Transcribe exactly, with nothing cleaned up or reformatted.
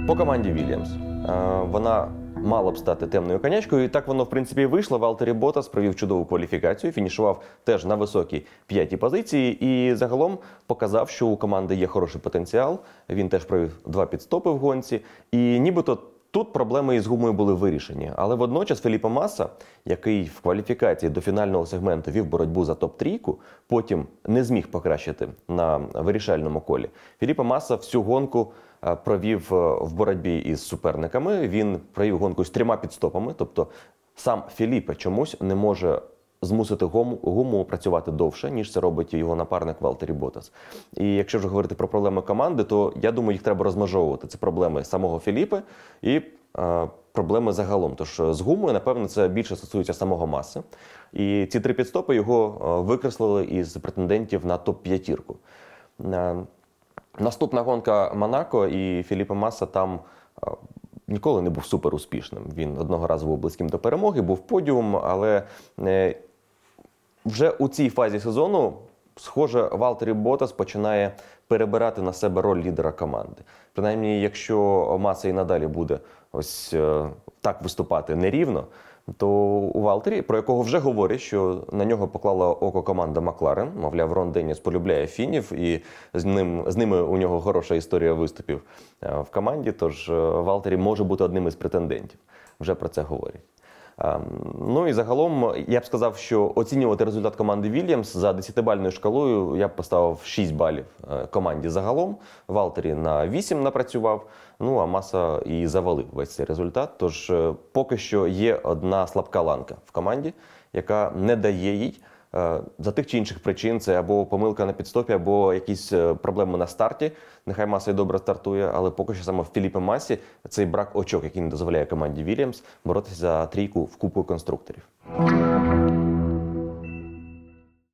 По команді Вільямс. Вона мала б стати темною конячкою, і так воно, в принципі, і вийшло. Валтері Ботас провів чудову кваліфікацію, фінішував теж на високій п'ятій позиції і загалом показав, що у команди є хороший потенціал. Він теж провів два підстопи в гонці, і нібито тут проблеми із гумою були вирішені. Але водночас Феліпе Маса, який в кваліфікації до фінального сегменту вів боротьбу за топ-трійку, потім не зміг покращити на вирішальному колі. Феліпе Маса всю гонку провів в боротьбі із суперниками. Він провів гонку з трьома підстопами, тобто сам Феліпе чомусь не може змусити гуму, гуму працювати довше, ніж це робить його напарник Валтері Ботас. І якщо вже говорити про проблеми команди, то я думаю, їх треба розмежовувати. Це проблеми самого Феліпе і е, проблеми загалом. Тож з гумою, напевно, це більше стосується самого Маси. І ці три підстопи його е, викреслили із претендентів на топ-п'ятірку. Е, наступна гонка Монако, і Феліпе Маса там е, ніколи не був супер успішним. Він одного разу був близьким до перемоги, був подіум, але е, вже у цій фазі сезону, схоже, Валтері Ботас починає перебирати на себе роль лідера команди. Принаймні, якщо Маса і надалі буде ось е, так виступати нерівно, то у Валтері, про якого вже говорять, що на нього поклала око команда Макларен, мовляв, Рон Денніс полюбляє фінів, і з, ним, з ними у нього хороша історія виступів в команді, тож Валтері може бути одним із претендентів. Вже про це говорять. Ну і загалом, я б сказав, що оцінювати результат команди Вільямс за десятибальною шкалою я б поставив шість балів команді загалом. Валтері на вісім напрацював, ну а Маса і завалив весь цей результат. Тож поки що є одна слабка ланка в команді, яка не дає їй за тих чи інших причин, це або помилка на підстопі, або якісь проблеми на старті. Нехай Маса і добре стартує, але поки що саме в Феліпе Масі цей брак очок, який не дозволяє команді Вільямс боротися за трійку в Кубку конструкторів.